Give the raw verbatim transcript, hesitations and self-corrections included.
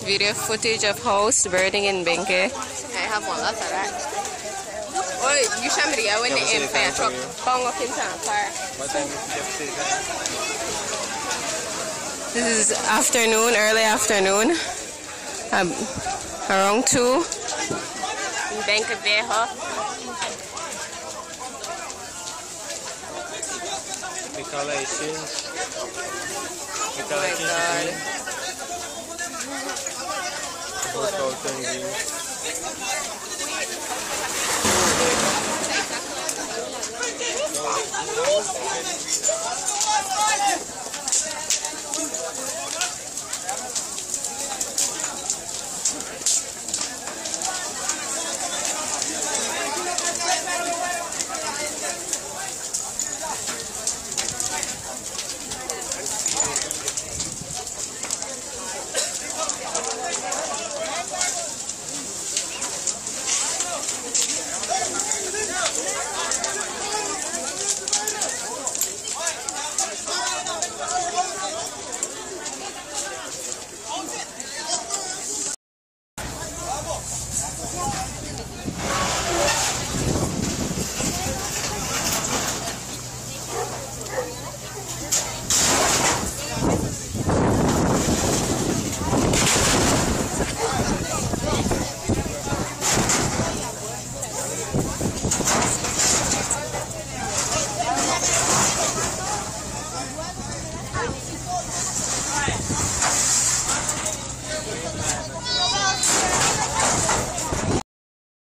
video footage of house burning in Benque. I have one lot of that. Oh, you show me the guy when they aim fire truck. Bang up in town fire. This is afternoon, early afternoon. Um, around two. In Benque Viejo. The color is changed. The Oh color my changed God. to green. Both out and green.